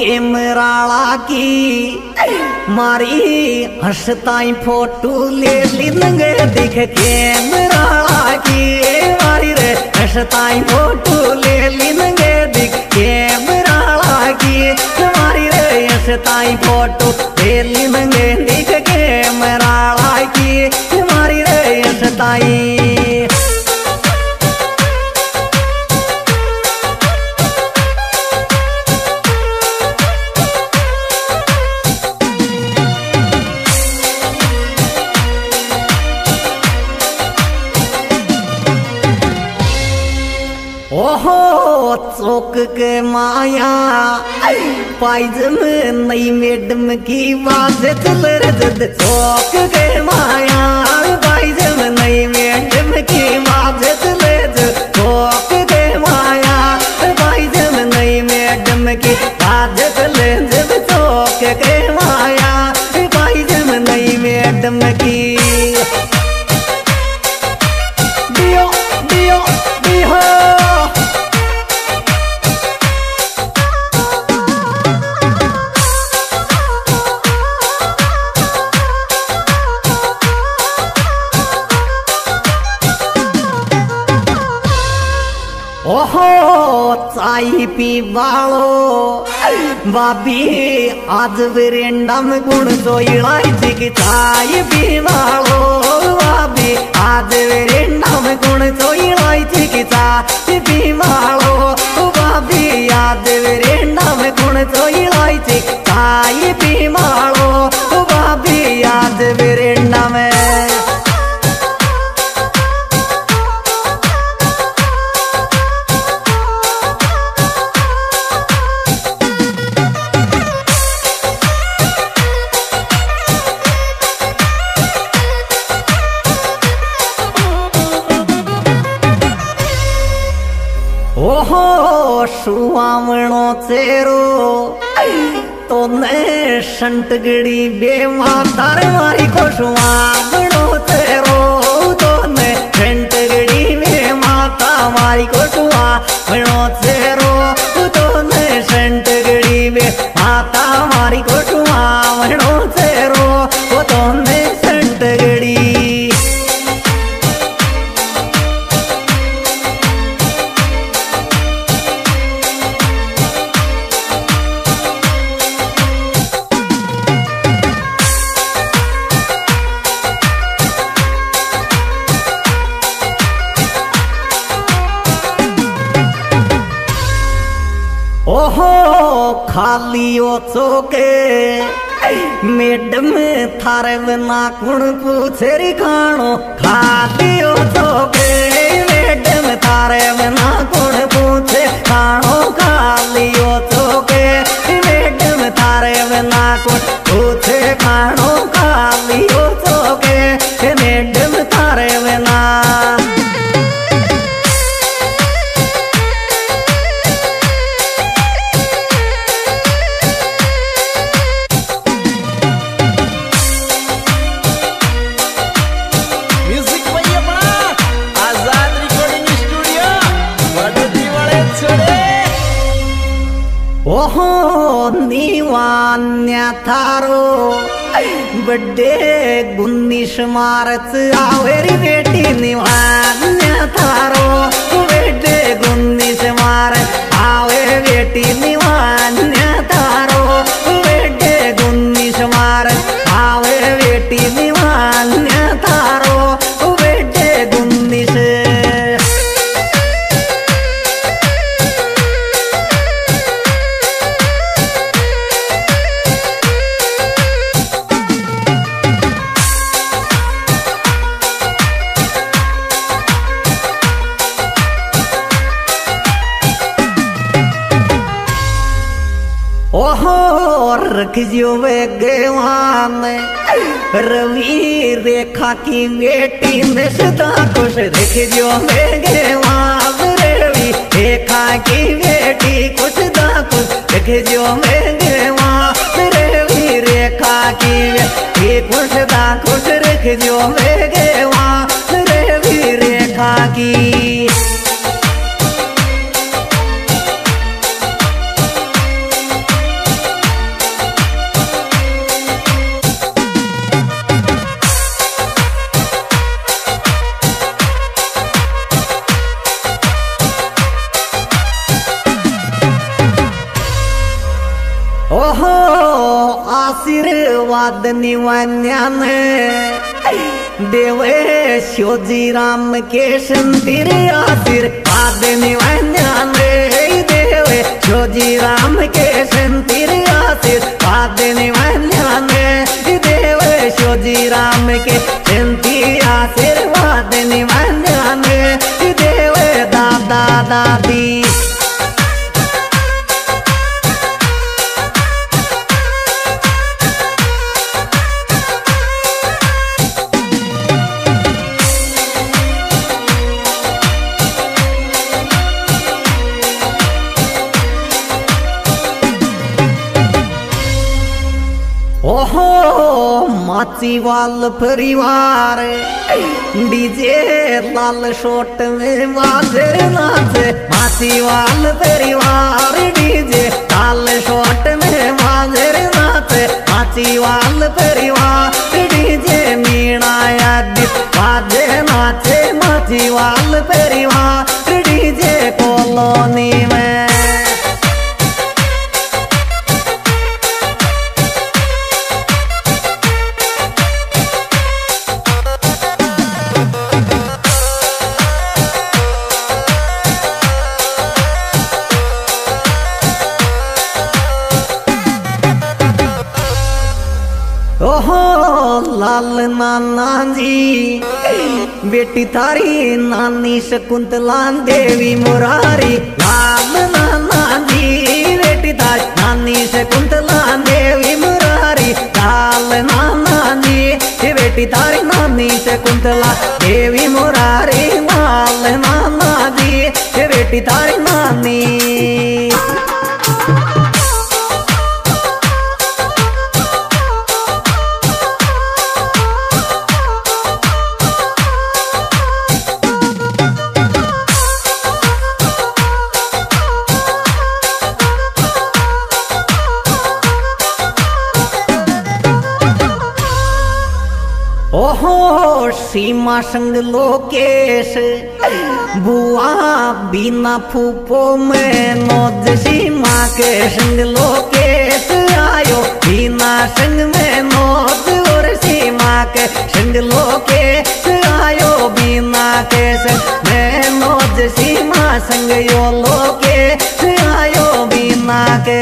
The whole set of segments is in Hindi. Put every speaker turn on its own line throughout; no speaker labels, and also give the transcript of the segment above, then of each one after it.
कैमराला की मारी हंसताई फोटो ले लेंगे दिख कैमराला की मारी रे हंसताई फोटो ले लेंगे दिख कैमराला की मारी रे हंसताई फोटो ले लेंगे दिख कैमराला की मारी रे हंसताई। ओहो चौक के माया पाइजम नई मैडम की बात चल रजत चौक के माया पाइजम नई मैडम की बात चल चौक के माया पाइजम नई मैडम की बात चल चौक के माया पाइजम नई मैडम की। दियो दियो दियो ओहो चाय पी बालो बाबी आज वेरेंडा में गुण सोईलाई थी चाय पी बालो बाबी आज वेरेंडा में गुण सोईलाई थी चाय पी बालो बाबी आज वेरेंडा में गुण सोईलाई थी चाय पी बालो बाबी आज वेरेंडा में। ओहो सुवामणो चेरो तो ने संटगड़ी बेमातार मारी को सुवामणो चेरो तो ने संटगड़ी बेमाता मारी को सुवामणो चेरो तो ने संटगड़ी बेमाता मारी को सुवामणो चेरो तो ने संटगड़ी। ओहो खाली ओ चौके मैडम थारे बिना कुण पूछे री खानो खाली ओ चौके मैडम थारे बिना कुण पूछे खानो खाली ओ चौके मैडम थारे बिना कुण पूछे खानो खाली ओ चौके मैडम थारे बिना। ओहो दीवान्या थारो बड्डे 19 मार्च आवेरी बेटी दीवान्या थारो बड्डे 19 मार्च आवे बेटी दीवान्या थारो बड्डे 19 मार्च आवे बेटी दीवान्या थारो बड्डे 19। ओहो रखियो वे गेवान रवि रेखा की बेटी में सदा खुश रखियो वे गेवान रवि रेखा की बेटी कुछ दा खुश रखियो वे गेवान रवि रेखा की बेटी कुछ दा खुश रखियो वे गेवान रवि रेखा की। बाद निवान्यान देवे शिवजी राम के संतिर आशीर्वाद निवान्यान देवे शिवजी राम के संतिर आशीर्वाद निवान्यान देवे शिवजी राम के संतिर आशीर्वाद निवान्यान देवे दादा दादी ओहो माचीवाल परिवार डीजे लाल शोट में बाजे नाचे माचीवाल परिवार डीजे लाल शोट में बाजे नाचे माचीवाल परिवार डीजे मीणाया बाजे नाचे माचीवाल परिवार डीजे कॉलोनी में ओहो लाल नाना जी बेटी तारी नानी शकुंतला देवी मुरारी लाल नाना जी बेटी तारी नानी शकुंतला देवी मुरारी लाल नाना जी बेटी तारी नानी शकुंतला देवी मुरारी लाल नाना जी बेटी तारी नानी ओहो सीमा संग लोकेश बुआ बिना फूफो में नोज सीमा के संग लोकेश आयो बिना संग में नोज और सीमा के संग लोकेश आयो बिना के संग में नोज सीमा संग यो लोकेश आयो बिना के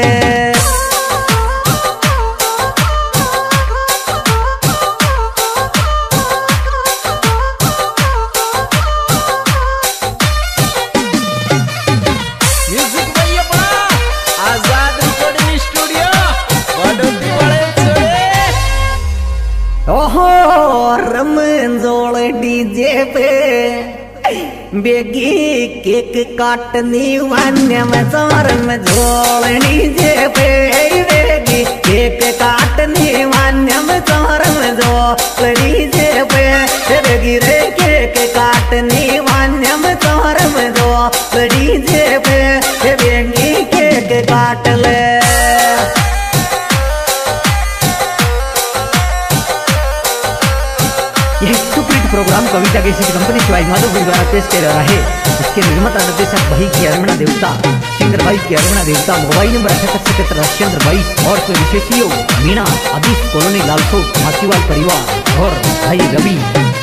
ओहो रमजोड़ डीजे पे बेगी केक काटनी वन्य में चार में झोल डीजे पे बेगी केक काटनी वन्य में चार में झोल डीजे पे बेगी रे केक काटनी वन्य में चार में झोल डीजे पे बेगी केक काट ले प्रोग्राम कविता के कंपनी शिवाजी माधव द्वारा पेश किया जा रहा है। इसके निर्माता निर्देशक भाई की अरमणा देवता सिंगर भाई की अरमणा देवता मोबाइल नंबर 7877 और विशेषियों मीणा अभी कॉलोनी लालसो माचीवाल परिवार और भाई रवि।